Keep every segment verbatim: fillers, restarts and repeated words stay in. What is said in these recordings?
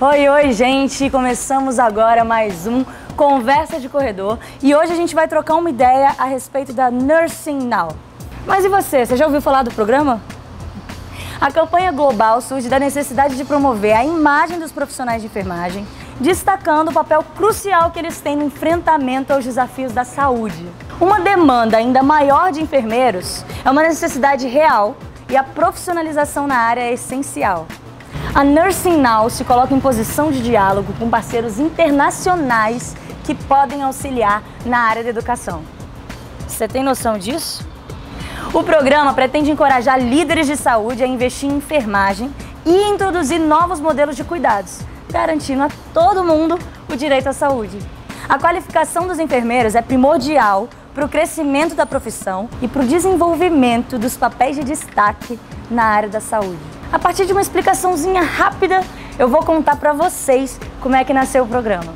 Oi, oi, gente! Começamos agora mais um Conversa de Corredor e hoje a gente vai trocar uma ideia a respeito da Nursing Now. Mas e você? Você já ouviu falar do programa? A campanha global surge da necessidade de promover a imagem dos profissionais de enfermagem, destacando o papel crucial que eles têm no enfrentamento aos desafios da saúde. Uma demanda ainda maior de enfermeiros é uma necessidade real e a profissionalização na área é essencial. A Nursing Now se coloca em posição de diálogo com parceiros internacionais que podem auxiliar na área da educação. Você tem noção disso? O programa pretende encorajar líderes de saúde a investir em enfermagem e introduzir novos modelos de cuidados, garantindo a todo mundo o direito à saúde. A qualificação dos enfermeiros é primordial para o crescimento da profissão e para o desenvolvimento dos papéis de destaque na área da saúde. A partir de uma explicaçãozinha rápida, eu vou contar para vocês como é que nasceu o programa.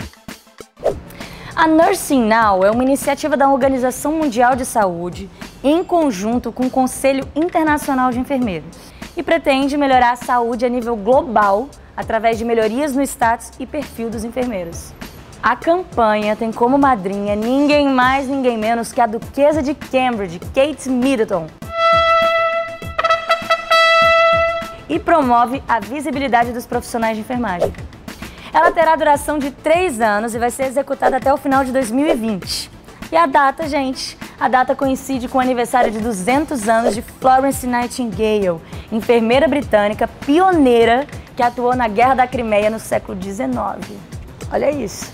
A Nursing Now é uma iniciativa da Organização Mundial de Saúde em conjunto com o Conselho Internacional de Enfermeiros e pretende melhorar a saúde a nível global através de melhorias no status e perfil dos enfermeiros. A campanha tem como madrinha ninguém mais, ninguém menos que a Duquesa de Cambridge, Kate Middleton, e promove a visibilidade dos profissionais de enfermagem. Ela terá duração de três anos e vai ser executada até o final de dois mil e vinte. E a data, gente, a data coincide com o aniversário de duzentos anos de Florence Nightingale, enfermeira britânica pioneira que atuou na Guerra da Crimeia no século dezenove. Olha isso.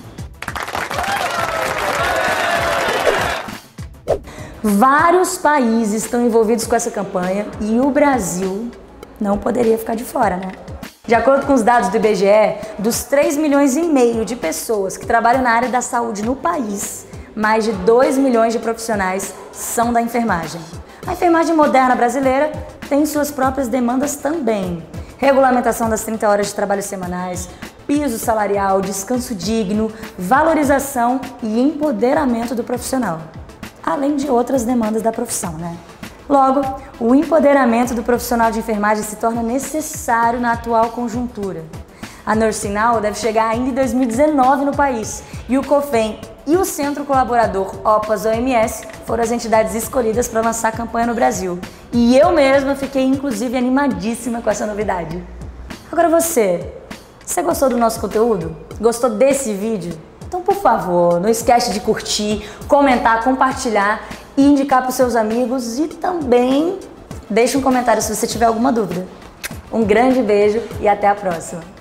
Vários países estão envolvidos com essa campanha e o Brasil não poderia ficar de fora, né? De acordo com os dados do I B G E, dos três milhões e meio de pessoas que trabalham na área da saúde no país, mais de dois milhões de profissionais são da enfermagem. A enfermagem moderna brasileira tem suas próprias demandas também. Regulamentação das trinta horas de trabalho semanais, piso salarial, descanso digno, valorização e empoderamento do profissional, além de outras demandas da profissão, né? Logo, o empoderamento do profissional de enfermagem se torna necessário na atual conjuntura. A Nursing Now deve chegar ainda em dois mil e dezenove no país e o COFEM e o Centro Colaborador O P A S-O M S foram as entidades escolhidas para lançar a campanha no Brasil. E eu mesma fiquei, inclusive, animadíssima com essa novidade. Agora você, você gostou do nosso conteúdo? Gostou desse vídeo? Então, por favor, não esquece de curtir, comentar, compartilhar e indicar para os seus amigos e também deixe um comentário se você tiver alguma dúvida. Um grande beijo e até a próxima!